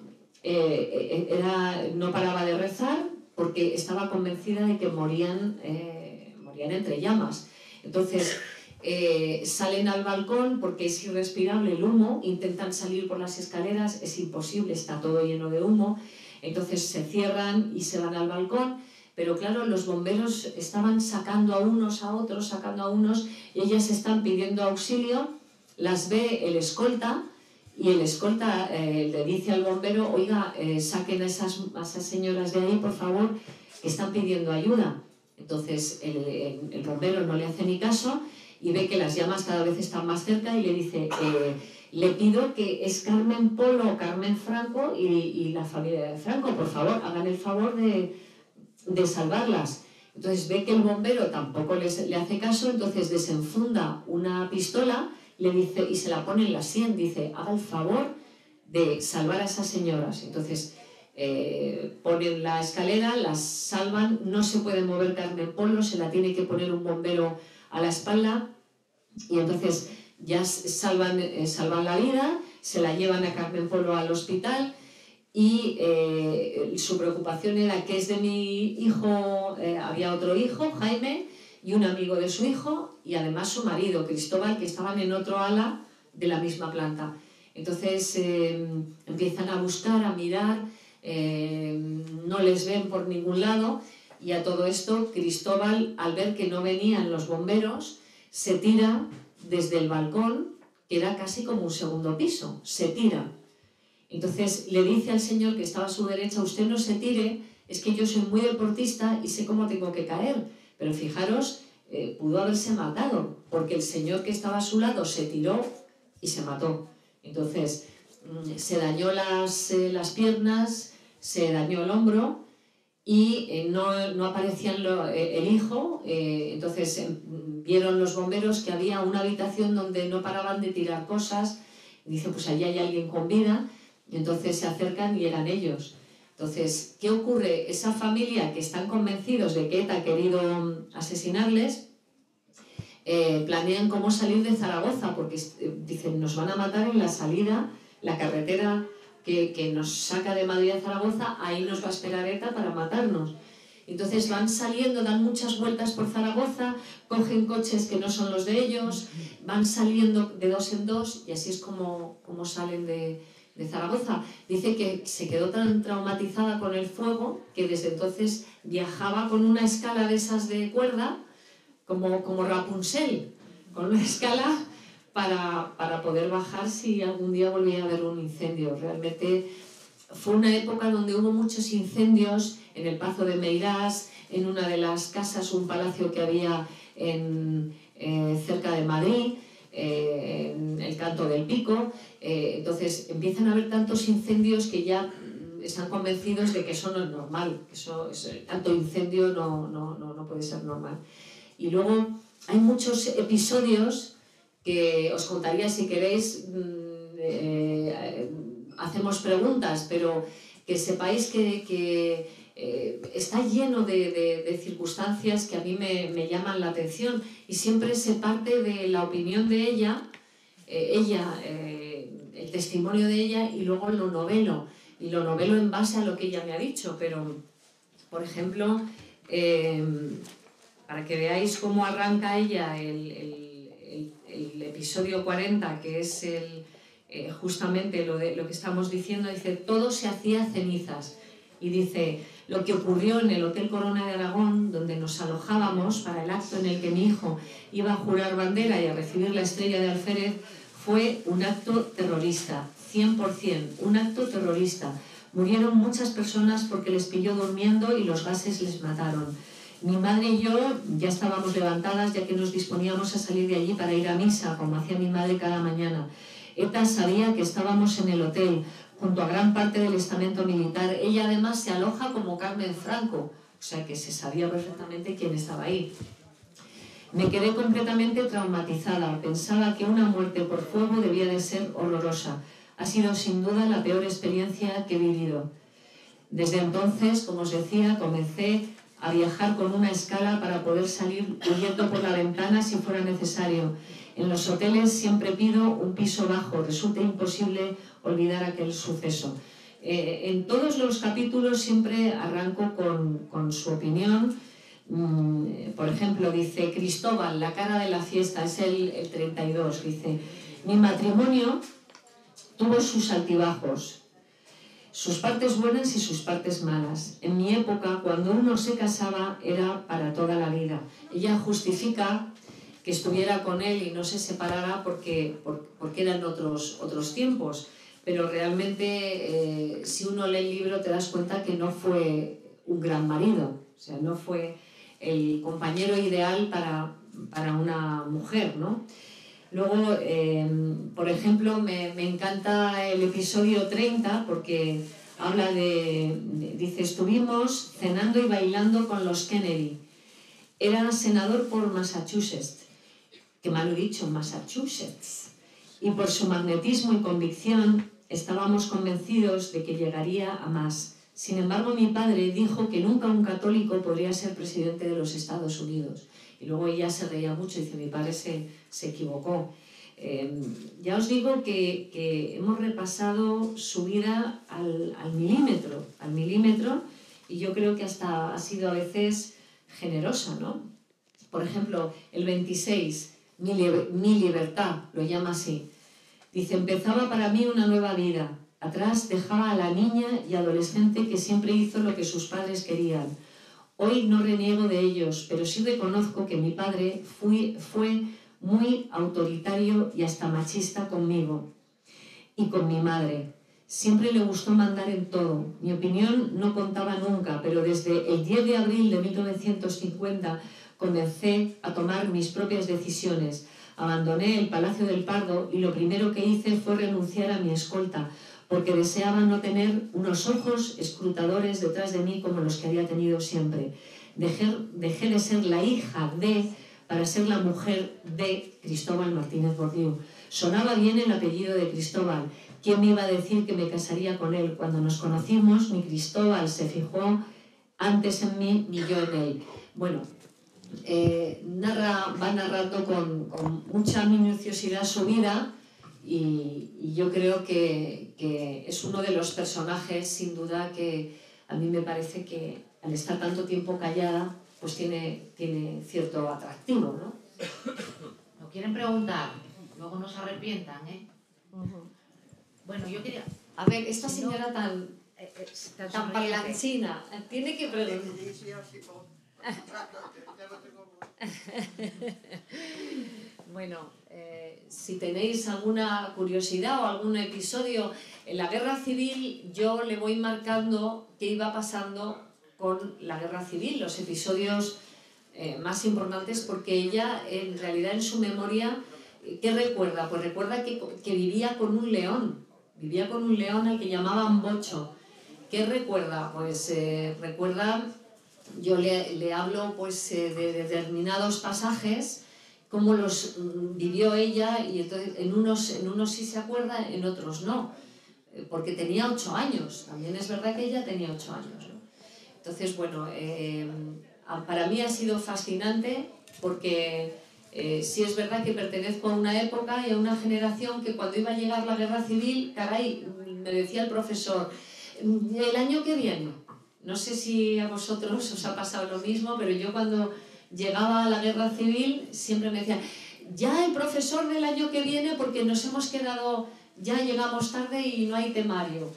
no paraba de rezar porque estaba convencida de que morían entre llamas. Entonces salen al balcón porque es irrespirable el humo, intentan salir por las escaleras, es imposible, está todo lleno de humo. Entonces se cierran y se van al balcón, pero claro, los bomberos estaban sacando a unos, a otros, sacando a unos, y ellas están pidiendo auxilio, las ve el escolta, y el escolta le dice al bombero, oiga, saquen a esas señoras de ahí, por favor, que están pidiendo ayuda. Entonces el bombero no le hace ni caso y ve que las llamas cada vez están más cerca y le dice, le pido que es Carmen Polo o Carmen Franco y la familia de Franco, por favor, hagan el favor de salvarlas. Entonces ve que el bombero tampoco le hace caso, entonces desenfunda una pistola, le dice, y se la pone en la sien, dice, haga el favor de salvar a esas señoras. Entonces ponen la escalera, las salvan, no se puede mover Carmen Polo, se la tiene que poner un bombero a la espalda, y entonces ya salvan la vida, se la llevan a Carmen Polo al hospital, y su preocupación era que es de mi hijo, había otro hijo, Jaime, y un amigo de su hijo, y además su marido, Cristóbal, que estaban en otro ala de la misma planta. Entonces empiezan a buscar, a mirar, no les ven por ningún lado, y a todo esto Cristóbal, al ver que no venían los bomberos, se tira desde el balcón, que era casi como un segundo piso, se tira. Entonces le dice al señor que estaba a su derecha, usted no se tire, es que yo soy muy deportista y sé cómo tengo que caer. Pero fijaros, pudo haberse matado, porque el señor que estaba a su lado se tiró y se mató. Entonces se dañó las piernas, se dañó el hombro y no aparecía el hijo. Entonces vieron los bomberos que había una habitación donde no paraban de tirar cosas. Dicen, pues allí hay alguien con vida. Y entonces se acercan y eran ellos. Entonces, ¿qué ocurre? Esa familia que están convencidos de que ETA ha querido asesinarles, planean cómo salir de Zaragoza, porque dicen, nos van a matar en la salida, la carretera que nos saca de Madrid a Zaragoza, ahí nos va a esperar ETA para matarnos. Entonces van saliendo, dan muchas vueltas por Zaragoza, cogen coches que no son los de ellos, van saliendo de dos en dos, y así es como salen de Zaragoza. Dice que se quedó tan traumatizada con el fuego que desde entonces viajaba con una escala de esas de cuerda, como Rapunzel, con una escala para poder bajar si algún día volvía a haber un incendio. Realmente fue una época donde hubo muchos incendios en el Pazo de Meirás, en una de las casas, un palacio que había cerca de Madrid, en el Canto del Pico. Entonces empiezan a haber tantos incendios que ya están convencidos de que eso no es normal, que tanto incendio no puede ser normal. Y luego hay muchos episodios que os contaría si queréis, hacemos preguntas, pero que sepáis que está lleno de circunstancias que a mí me llaman la atención, y siempre se parte de la opinión de ella el testimonio de ella y luego lo novelo. Y lo novelo en base a lo que ella me ha dicho, pero, por ejemplo, para que veáis cómo arranca ella el episodio 40, que es justamente lo que estamos diciendo, dice, todo se hacía cenizas. Y dice, lo que ocurrió en el Hotel Corona de Aragón, donde nos alojábamos para el acto en el que mi hijo iba a jurar bandera y a recibir la estrella de alférez, fue un acto terrorista, 100%, un acto terrorista. Murieron muchas personas porque les pilló durmiendo y los gases les mataron. Mi madre y yo ya estábamos levantadas, ya que nos disponíamos a salir de allí para ir a misa, como hacía mi madre cada mañana. ETA sabía que estábamos en el hotel, junto a gran parte del estamento militar. Ella además se aloja como Carmen Franco, o sea que se sabía perfectamente quién estaba ahí. Me quedé completamente traumatizada. Pensaba que una muerte por fuego debía de ser horrorosa. Ha sido sin duda la peor experiencia que he vivido. Desde entonces, como os decía, comencé a viajar con una escala para poder salir huyendo por la ventana si fuera necesario. En los hoteles siempre pido un piso bajo. Resulta imposible olvidar aquel suceso. En todos los capítulos siempre arranco con su opinión. Por ejemplo, dice Cristóbal, la cara de la fiesta, es el 32. Dice, mi matrimonio tuvo sus altibajos, sus partes buenas y sus partes malas. En mi época, cuando uno se casaba, era para toda la vida. Ella justifica que estuviera con él y no se separara porque eran otros tiempos. Pero realmente, si uno lee el libro, te das cuenta que no fue un gran marido. O sea, no fue el compañero ideal para una mujer, ¿no? Luego, por ejemplo, me encanta el episodio 30 porque habla dice, estuvimos cenando y bailando con los Kennedy. Era senador por Massachusetts, que mal he dicho, Massachusetts. Y por su magnetismo y convicción estábamos convencidos de que llegaría a más. Sin embargo, mi padre dijo que nunca un católico podría ser presidente de los Estados Unidos. Y luego ella se reía mucho y dice, mi padre se equivocó. Ya os digo que hemos repasado su vida al milímetro, y yo creo que hasta ha sido a veces generosa, ¿no? Por ejemplo, el 26, mi libertad, lo llama así. Dice, empezaba para mí una nueva vida. Atrás dejaba a la niña y adolescente que siempre hizo lo que sus padres querían. Hoy no reniego de ellos, pero sí reconozco que mi padre fue muy autoritario y hasta machista conmigo y con mi madre. Siempre le gustó mandar en todo. Mi opinión no contaba nunca, pero desde el 10 de abril de 1950 comencé a tomar mis propias decisiones. Abandoné el Palacio del Pardo y lo primero que hice fue renunciar a mi escolta, porque deseaba no tener unos ojos escrutadores detrás de mí como los que había tenido siempre. Dejé de ser la hija para ser la mujer de Cristóbal Martínez Bordiú. Sonaba bien el apellido de Cristóbal. ¿Quién me iba a decir que me casaría con él? Cuando nos conocimos, mi Cristóbal se fijó antes en mí ni yo en él. Bueno, va narrando con mucha minuciosidad su vida. Y yo creo que es uno de los personajes, sin duda, que a mí me parece que al estar tanto tiempo callada, pues tiene cierto atractivo, ¿no? Lo quieren preguntar, luego no se arrepientan, ¿eh? Bueno, yo quería... A ver, esta señora tan parlanchina, tiene que preguntar. Bueno, si tenéis alguna curiosidad o algún episodio, en la Guerra Civil yo le voy marcando qué iba pasando con la Guerra Civil, los episodios más importantes, porque ella en realidad en su memoria, ¿qué recuerda? Pues recuerda que vivía con un león al que llamaban Bocho. ¿Qué recuerda? Pues recuerda, yo le hablo pues de determinados pasajes, cómo los vivió ella, y entonces en unos sí se acuerda, en otros no, porque tenía 8 años, también es verdad que ella tenía 8 años, ¿no? Entonces, bueno, para mí ha sido fascinante porque sí es verdad que pertenezco a una época y a una generación que cuando iba a llegar la guerra civil, caray, me decía el profesor, el año que viene, no sé si a vosotros os ha pasado lo mismo, pero yo cuando llegaba a la guerra civil siempre me decían, ya el profesor del año que viene porque nos hemos quedado, ya llegamos tarde y no hay temario.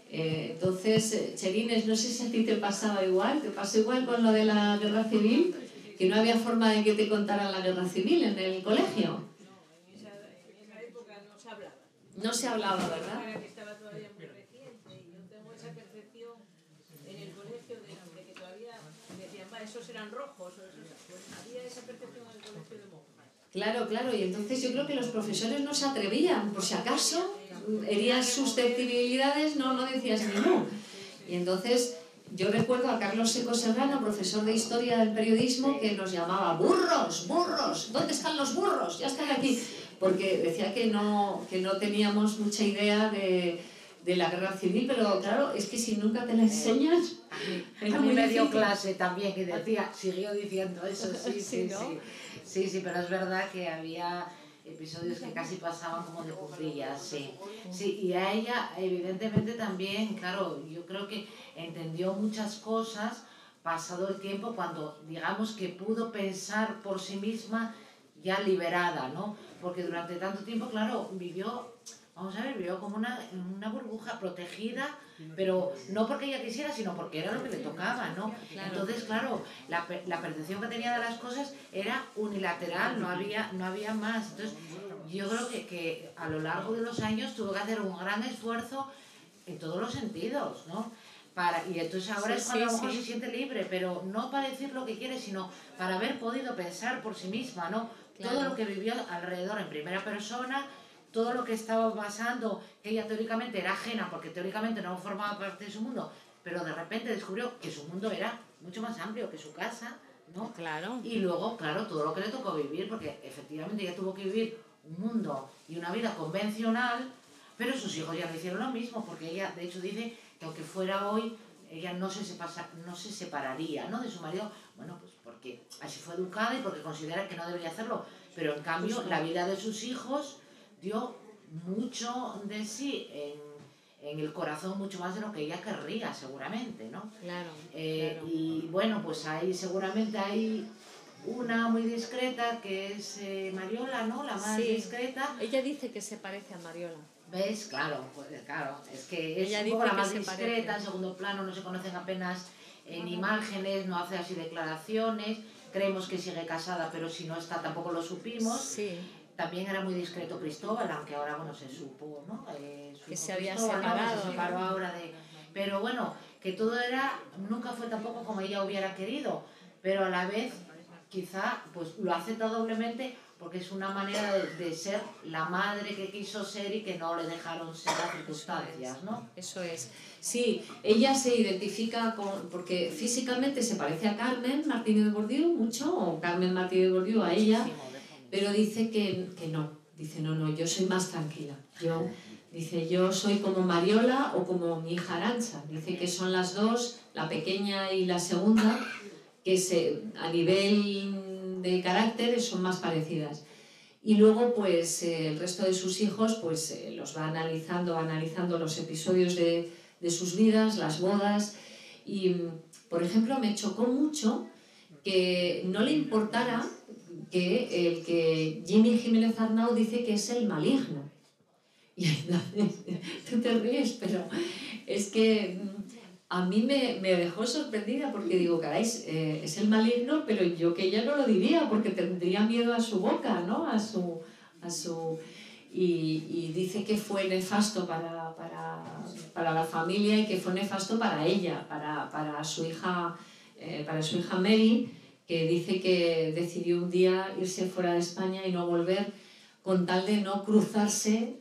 Entonces, Cherines, no sé si a ti te pasaba igual, ¿te pasó igual con lo de la guerra civil? Que no había forma de que te contaran la guerra civil en el colegio. No, en esa época no se hablaba. No se hablaba, ¿verdad? Era que estaba todavía muy reciente y yo tengo esa percepción en el colegio de que todavía decían, va, esos eran rojos, pues había esa percepción en el colegio de monjas. Claro, claro, y entonces yo creo que los profesores no se atrevían, por si acaso herías susceptibilidades, no decías ni no. Y entonces yo recuerdo a Carlos Seco Serrano, profesor de Historia del Periodismo, que nos llamaba burros, burros, ¿dónde están los burros? Ya están aquí. Porque decía que no teníamos mucha idea de la guerra civil, pero claro, es que si nunca te la enseñas... A mí me dio clase también que decía, siguió diciendo eso, sí, pero es verdad que había episodios que casi pasaban como de puntillas, sí, y a ella evidentemente también, claro, yo creo que entendió muchas cosas pasado el tiempo cuando digamos que pudo pensar por sí misma ya liberada, ¿no? Porque durante tanto tiempo, claro, vivió como una burbuja protegida, pero no porque ella quisiera, sino porque era lo que le tocaba, ¿no? Claro. Entonces, claro, la percepción que tenía de las cosas era unilateral, no había más. Entonces, yo creo que a lo largo de los años tuvo que hacer un gran esfuerzo en todos los sentidos, ¿no? Y entonces ahora es cuando a lo mejor se siente libre, pero no para decir lo que quiere, sino para haber podido pensar por sí misma, ¿no? Claro. Todo lo que vivió alrededor en primera persona, todo lo que estaba pasando, que ella teóricamente era ajena, porque teóricamente no formaba parte de su mundo, pero de repente descubrió que su mundo era mucho más amplio que su casa, ¿no? Claro. Y luego, claro, todo lo que le tocó vivir, porque efectivamente ella tuvo que vivir un mundo y una vida convencional, pero sus hijos ya no hicieron lo mismo, porque ella, de hecho, dice que aunque fuera hoy, ella no se separaría, ¿no?, de su marido, bueno, pues porque así fue educada y porque considera que no debería hacerlo, pero en cambio la vida de sus hijos dio mucho de sí en el corazón, mucho más de lo que ella querría, seguramente, ¿no? Claro, claro. Y bueno, pues ahí seguramente hay una muy discreta que es Mariola, ¿no? La más discreta. Ella dice que se parece a Mariola. ¿Ves? Claro, pues claro, es que es ella un poco la más discreta, en segundo plano, no se conocen apenas en imágenes, no hace así declaraciones, creemos que sigue casada, pero si no está tampoco lo supimos. Sí. También era muy discreto Cristóbal, aunque ahora, bueno, se supo, ¿no? Que se había separado. Se separó ahora de... Pero bueno, que todo nunca fue tampoco como ella hubiera querido, pero a la vez quizá pues lo acepta doblemente porque es una manera de ser la madre que quiso ser y que no le dejaron ser las circunstancias, ¿no? Eso es. Sí, ella se identifica porque físicamente se parece a Carmen Martínez de Bordiú mucho, o Carmen Martínez de Bordiú a ella, pero dice que no. Dice, no, yo soy más tranquila. Dice, yo soy como Mariola o como mi hija Arantxa. Dice que son las dos, la pequeña y la segunda, que a nivel de carácter son más parecidas. Y luego, pues, el resto de sus hijos, pues, los va analizando los episodios de sus vidas, las bodas. Y, por ejemplo, me chocó mucho que no le importara que Jimmy Jiménez Arnau dice que es el maligno. Y entonces, tú te ríes, pero es que a mí me dejó sorprendida porque digo, caray, es el maligno, pero yo que ella no lo diría porque tendría miedo a su boca, ¿no? Y dice que fue nefasto para la familia y que fue nefasto para ella, para su hija Mary, que dice que decidió un día irse fuera de España y no volver con tal de no cruzarse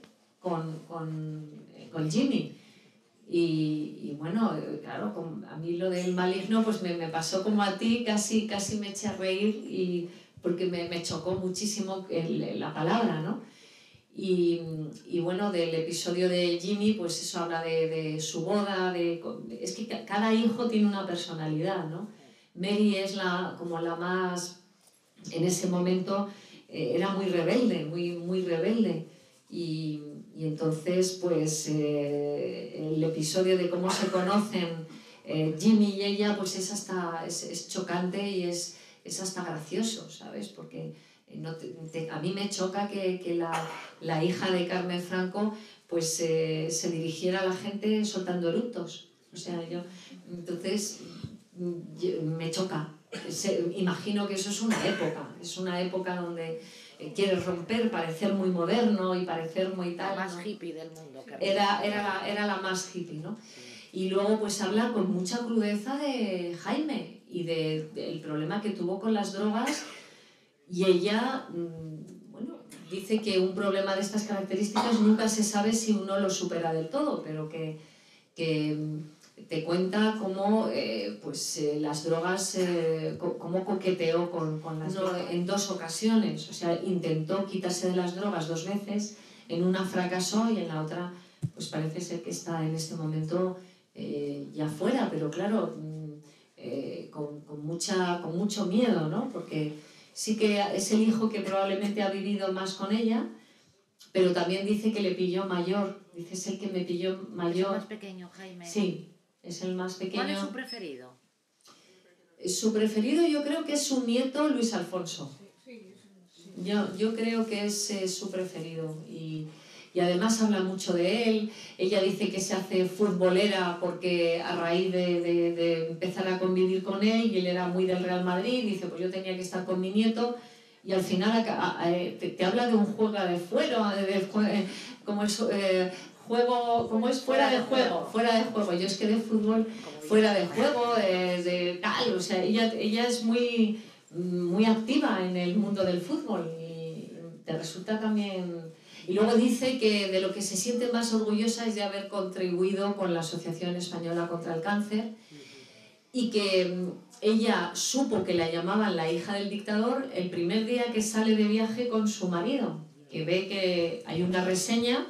con Jimmy. Y bueno, claro, a mí lo del maligno pues me pasó como a ti, casi me eché a reír porque me chocó muchísimo la palabra, ¿no? Y bueno, del episodio de Jimmy, pues eso habla de su boda, es que cada hijo tiene una personalidad, ¿no? Mary es como la más, en ese momento, era muy rebelde, muy rebelde. Y entonces, pues, el episodio de cómo se conocen Jimmy y ella, pues es chocante y es hasta gracioso, ¿sabes? Porque a mí me choca que la hija de Carmen Franco pues se dirigiera a la gente soltando eructos. O sea, entonces me choca. Imagino que eso es una época donde quieres romper, parecer muy moderno y parecer muy tal. La más hippie del mundo. Era la más hippie, ¿no? Y luego pues habla con mucha crudeza de Jaime y del problema que tuvo con las drogas, y ella, bueno, dice que un problema de estas características nunca se sabe si uno lo supera del todo, pero que te cuenta cómo las drogas, cómo coqueteó con las drogas en 2 ocasiones. O sea, intentó quitarse de las drogas 2 veces, en una fracasó y en la otra pues parece ser que está en este momento ya fuera, pero claro, con mucho miedo, ¿no? Porque sí que es el hijo que probablemente ha vivido más con ella, pero también dice que le pilló mayor. Dice, es el que me pilló mayor. ¿Es el más pequeño, Jaime? Sí, es el más pequeño. ¿Cuál es su preferido? Su preferido yo creo que es su nieto Luis Alfonso. Yo creo que es su preferido. Y además habla mucho de él. Ella dice que se hace futbolera porque a raíz de empezar a convivir con él, y él era muy del Real Madrid, dice, pues yo tenía que estar con mi nieto, y al final te habla de un juego de fuero, como es fuera de juego. Yo es que de fútbol fuera de juego, de tal, o sea, ella es muy activa en el mundo del fútbol, y te resulta también. Y luego dice que de lo que se siente más orgullosa es de haber contribuido con la Asociación Española contra el Cáncer, y que ella supo que la llamaban la hija del dictador el primer día que sale de viaje con su marido, que ve que hay una reseña,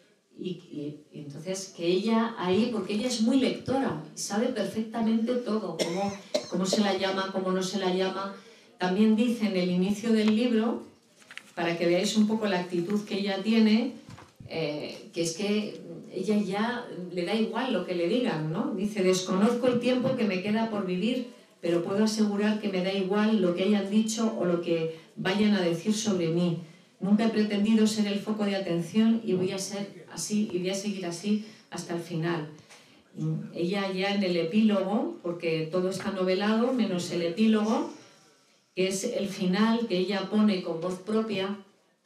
y entonces que ella ahí, porque ella es muy lectora, sabe perfectamente todo, cómo se la llama, cómo no se la llama. También dice en el inicio del libro, para que veáis un poco la actitud que ella tiene, que es que ella ya le da igual lo que le digan, ¿no? Dice, desconozco el tiempo que me queda por vivir, pero puedo asegurar que me da igual lo que hayan dicho o lo que vayan a decir sobre mí. Nunca he pretendido ser el foco de atención y voy a ser así y voy a seguir así hasta el final. Ella ya en el epílogo, porque todo está novelado menos el epílogo, que es el final que ella pone con voz propia,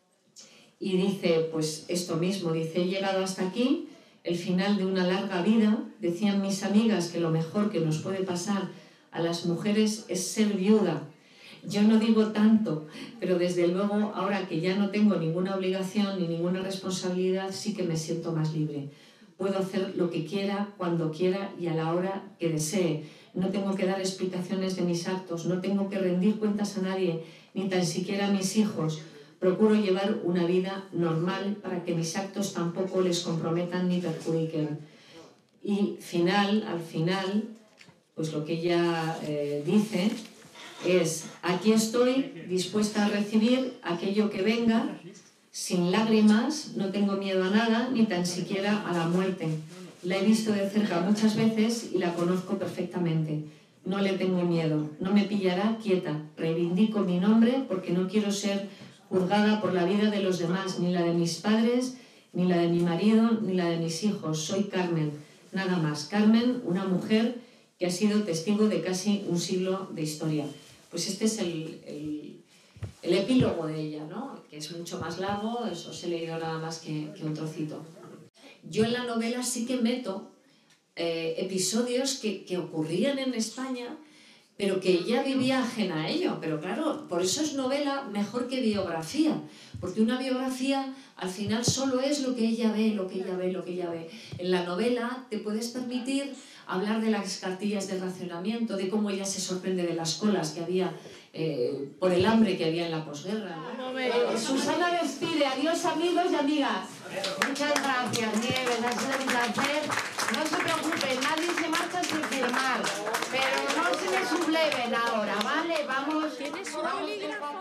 y dice pues esto mismo, dice, he llegado hasta aquí, el final de una larga vida. Decían mis amigas que lo mejor que nos puede pasar a las mujeres es ser viuda. Yo no digo tanto, pero desde luego ahora que ya no tengo ninguna obligación ni ninguna responsabilidad, sí que me siento más libre. Puedo hacer lo que quiera, cuando quiera y a la hora que desee. No tengo que dar explicaciones de mis actos, no tengo que rendir cuentas a nadie, ni tan siquiera a mis hijos. Procuro llevar una vida normal para que mis actos tampoco les comprometan ni perjudiquen. Y al final, pues lo que ella dice es, aquí estoy dispuesta a recibir aquello que venga, sin lágrimas, no tengo miedo a nada, ni tan siquiera a la muerte. La he visto de cerca muchas veces y la conozco perfectamente. No le tengo miedo, no me pillará quieta. Reivindico mi nombre porque no quiero ser juzgada por la vida de los demás, ni la de mis padres, ni la de mi marido, ni la de mis hijos. Soy Carmen, nada más. Carmen, una mujer que ha sido testigo de casi un siglo de historia. Pues este es el epílogo de ella, ¿no? Que es mucho más largo, eso os he leído nada más que un trocito. Yo en la novela sí que meto episodios que ocurrían en España, pero que ella vivía ajena a ello. Pero claro, por eso es novela mejor que biografía, porque una biografía al final solo es lo que ella ve, lo que ella ve, lo que ella ve. En la novela te puedes permitir hablar de las cartillas de racionamiento, de cómo ella se sorprende de las colas que había por el hambre que había en la posguerra, ¿no? Susana despide. Adiós, amigos y amigas. Muchas gracias, Nieves, ha sido un placer. No se preocupen, nadie se marcha sin firmar, pero no se me subleven ahora, ¿vale? Vamos. ¿Tienes un bolígrafo?